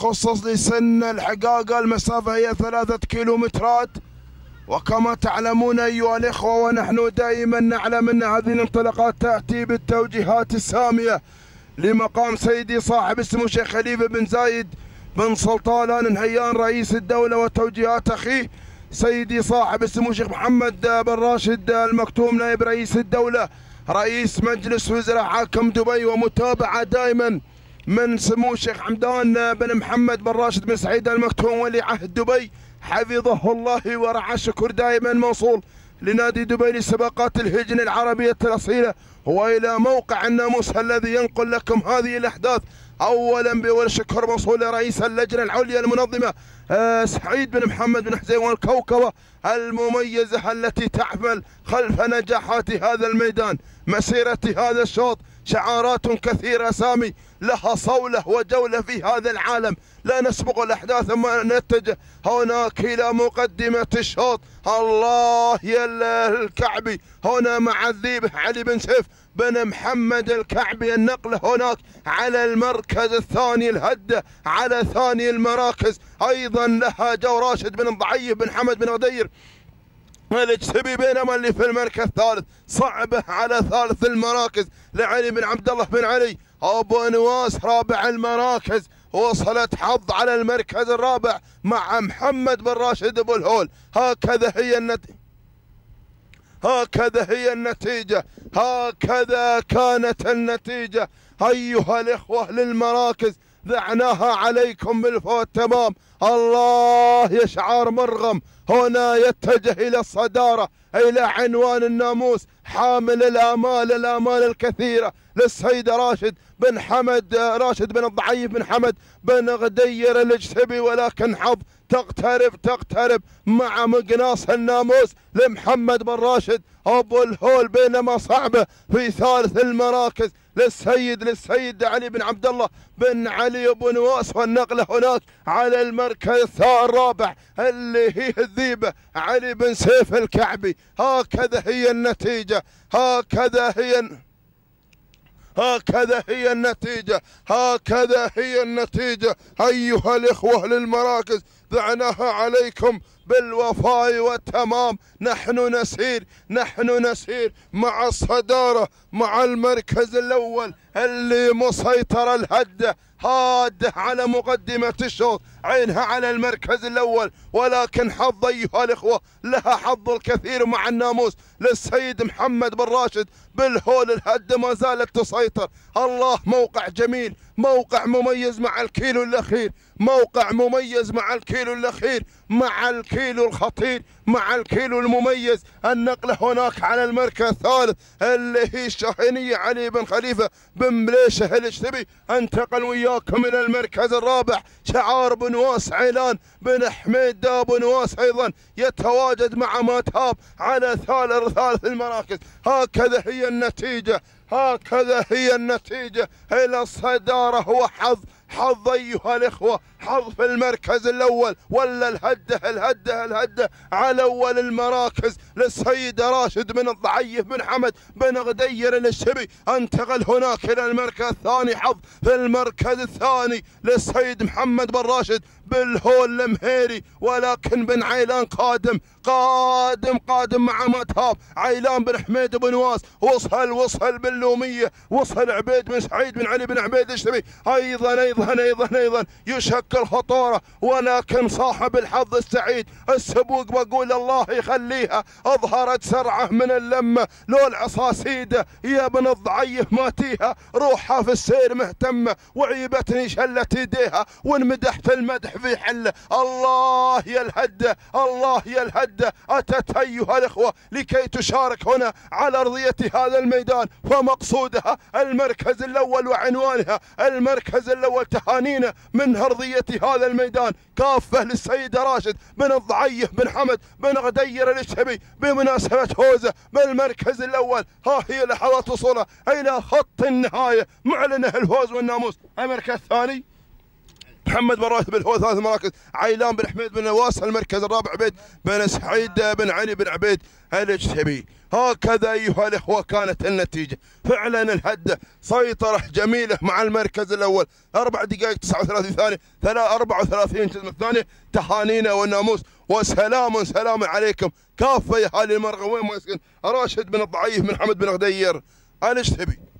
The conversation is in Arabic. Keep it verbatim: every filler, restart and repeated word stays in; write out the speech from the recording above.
خصص لسن الحقاقة المسافة هي ثلاثة كيلومترات. وكما تعلمون أيها الإخوة ونحن دائما نعلم أن هذه الانطلاقات تأتي بالتوجيهات السامية لمقام سيدي صاحب السمو الشيخ خليفة بن زايد بن سلطان آل نهيان رئيس الدولة، وتوجيهات أخيه سيدي صاحب السمو الشيخ محمد بن راشد المكتوم نائب رئيس الدولة رئيس مجلس وزراء حاكم دبي، ومتابعة دائما من سمو الشيخ حمدان بن محمد بن راشد بن سعيد المكتوم ولي عهد دبي حفظه الله ورعاه. الشكر دائما موصول لنادي دبي لسباقات الهجن العربية الأصيلة وإلى موقع الناموس الذي ينقل لكم هذه الأحداث. أولا بأول شكر موصول لرئيس اللجنة العليا المنظمة آه سعيد بن محمد بن حسين والكوكبة المميزة التي تعمل خلف نجاحات هذا الميدان. مسيرة هذا الشوط شعارات كثيرة سامي لها صولة وجولة في هذا العالم. لا نسبق الأحداث ثم نتجه هناك إلى مقدمة الشوط. الله يا الكعبي هنا مع الذيب علي بن سيف بن محمد الكعبي. النقل هناك على المركز الثاني، الهدة على ثاني المراكز أيضا لها جو راشد بن ضعيف بن حمد بن غدير الجسبي، بينما اللي في المركز الثالث صعبه على ثالث المراكز لعلي بن عبد الله بن علي ابو نواس رابع المراكز. وصلت حظ على المركز الرابع مع محمد بن راشد ابو الهول. هكذا هي النتيجة، هكذا هي النتيجة، هكذا كانت النتيجة أيها الإخوة للمراكز. ذعناها عليكم بالفوت تمام. الله يا شعار مرغم هنا يتجه إلى الصدارة، إلى عنوان الناموس حامل الآمال، الآمال الكثيرة للسيد راشد بن حمد راشد بن الضعيف بن حمد بن غدير الجسبي، ولكن حظ تقترب تقترب مع مقناص الناموس لمحمد بن راشد أبو الهول، بينما صعبة في ثالث المراكز للسيد للسيد علي بن عبد الله بن علي أبو نواس. والنقلة هناك على المركز الرابع اللي هي الذيبة علي بن سيف الكعبي. هكذا هي النتيجة، هكذا هي هكذا هي النتيجة، هكذا هي النتيجة أيها الإخوة للمراكز. ذعناها عليكم بالوفاء والتمام. نحن نسير نحن نسير مع الصدارة مع المركز الأول اللي مسيطر الهدة هاده على مقدمة الشوط، عينها على المركز الأول، ولكن حظ أيها الإخوة لها حظ الكثير مع الناموس للسيد محمد بن راشد بالهول. الهدة ما زالت تسيطر. الله موقع جميل، موقع مميز مع الكيلو الأخير، موقع مميز مع الكيلو الأخير، مع الكيلو الخطير، مع الكيلو المميز. النقلة هناك على المركز الثالث اللي هي الشاهينية علي بن خليفة بن مليشه الجسبي. انتقل وياكم إلى المركز الرابع شعار بن نواس عيلان بن حميد ابو نواس أيضا يتواجد مع ماتاب على ثالث ثالث المراكز. هكذا هي النتيجة، هكذا هي النتيجة. إلى الصدارة وحظ حظ أيها الإخوة، حظ في المركز الأول ولا الهدة الهدة الهدة على أول المراكز للسيد راشد بن الضعيف بن حمد بن غدير الشبي. انتقل هناك إلى المركز الثاني، حظ في المركز الثاني للسيد محمد بن راشد بالهول المهيري، ولكن بن عيلان قادم قادم قادم مع متهاب عيلان بن حميد بن نواس. وصل وصل باللومية، وصل عبيد بن سعيد بن علي بن عبيد الشبي أيضا أيضا أيضا أيضا يشكل خطورة، ولكن صاحب الحظ السعيد السبوق بقول الله يخليها أظهرت سرعة من اللمة. لو العصاصيدة يا ابن الضعيف ماتيها، روحها في السير مهتمة وعيبتني شلت يديها وانمدحت المدح في حله. الله يا الهدة، الله يا الهدة أتت أيها الإخوة لكي تشارك هنا على أرضية هذا الميدان، فمقصودها المركز الأول وعنوانها المركز الأول. تهانينا من أرضية هذا الميدان كافة للسيد راشد بن الضعيف بن حمد بن غدير الشبي بمناسبة فوزه بالمركز الأول. ها هي لحظات وصوله إلى خط النهاية، معلنه الفوز والناموس. المركز الثاني محمد بن راشد بن هو ثلاث مراكز، عيلان بن حميد بن نواس المركز الرابع، عبيد بن سعيد بن علي بن عبيد الاجتبي. هكذا أيها الإخوة كانت النتيجة. فعلا الهدة سيطرة جميلة مع المركز الأول، أربع دقائق تسعة وثلاثين ثانية، أربعة وثلاثين جزء من الثانية. تهانينا والناموس وسلام سلام عليكم كافة يا أهالي المرغى وين ما يسكن. راشد بن الضعيف من حمد بن غدير الاجتبي.